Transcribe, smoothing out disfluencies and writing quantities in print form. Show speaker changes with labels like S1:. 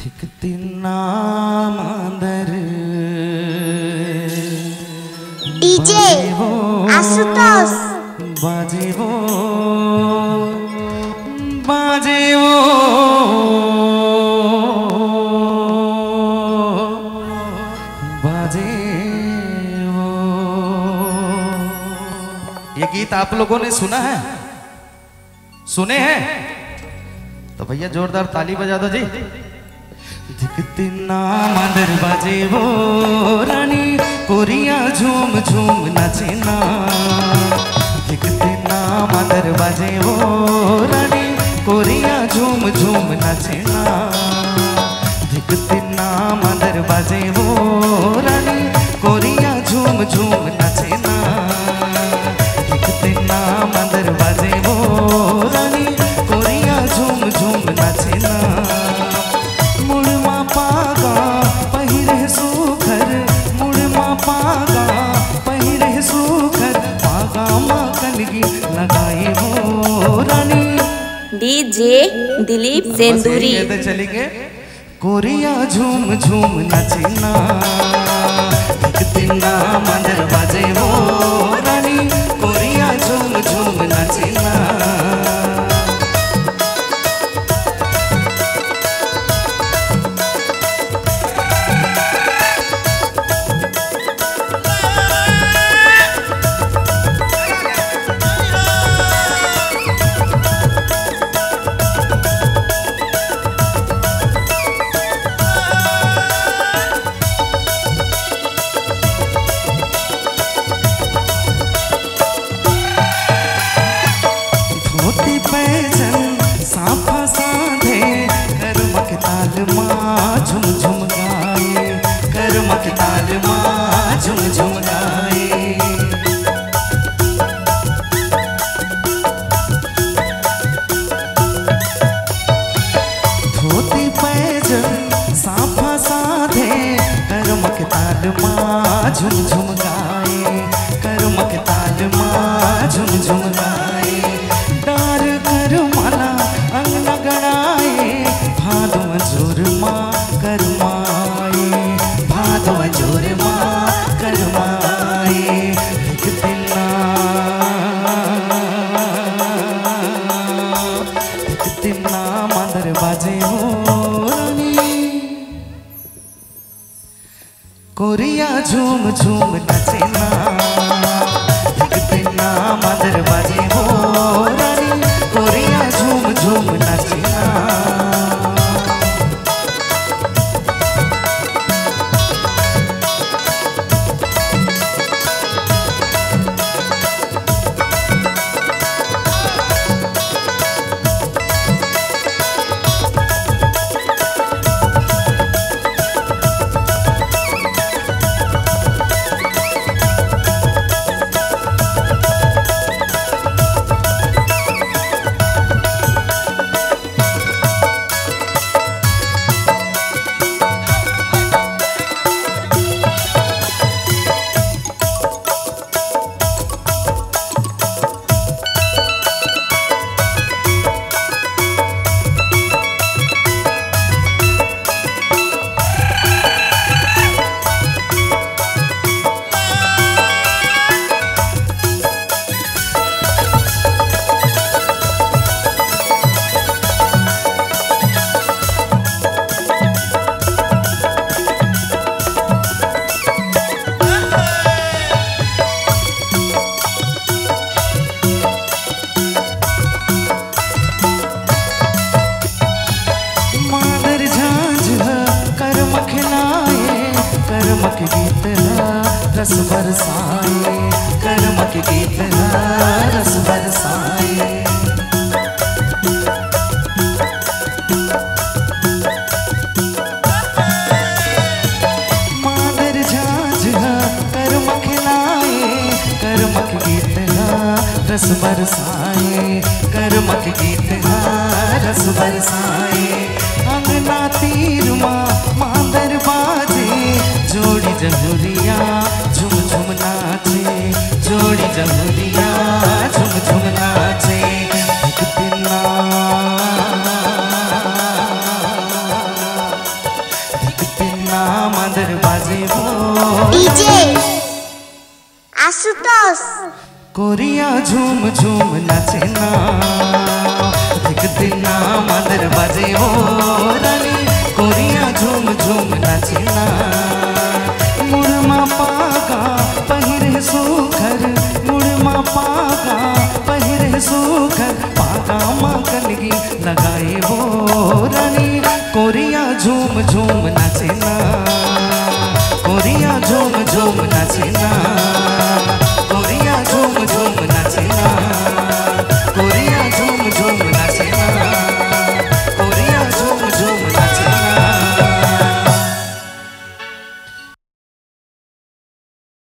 S1: दिखतिना मांदर
S2: डीजे आशुतोष
S1: बाजे वो बाजे वो बाजे वो। ये गीत आप लोगों ने सुना है, सुने हैं? तो भैया जोरदार ताली बजा दो जी। दिखतिना मांदर बाजे वो रानी कोरिया झूम झूम नाचेना। दिखतिना मांदर बाजे वो रानी कोरिया झूम झूम नाचेना। दिखतिना मांदर बाजे वो रानी कोरिया झूम झूम नाचेना। दिखतिना मांदर बाजे वो रानी कोरिया झूम झूम नाचेना। पागा पहिरे सुखर मुड़मा पागा पहिरे सुखर पागा माँ कलगी लगाए हो रानी।
S2: डीजे दिलीप सेंदूरी
S1: चलेंगे। कोरिया झूम झूम नाचेना। दिखतिना मांदर बाजे वो रानी कोरिया झूम झूम नाचेना। साफा साधे कर्म के ताल माँ झुम झुम गाए। कर्म के ताल माँ झुम झुम गाए। धोती पैजन साफा साधे कर्म के ताल माँ झुम झुम गाए। कर्म के ताल माँ झुम झुम गाए। डार कर माला अंगना गड़ाए भादो जोर माँ करमाए। भादो जोर माँ करमाए। दिखतिना दिखतिना मांदर बाजे हो रानी कोरिया झूम झूम नाचेना। दिखतिना मांदर बाजे हो रानी कोरिया झूम झूम नाचेना। गीत रस बरसाए। कर्म के गीत रस बरसाए। मादर झांझ कर्म खिलाए। कर्म के गीत रस बरसाए। कर्म के गीत रस बरसाए। अंगना तीर माँ मांदर बाजे जोड़ी जमुरिया झुम झुम नाचे। जोड़ी जमुरिया झुम झुम नाचे। दिखतिना মাদের বাজিব
S2: ডিজে আশুতোষ
S1: করিয়া ঝুম ঝুম নাচে না দিক দিন আমাদের বাজিব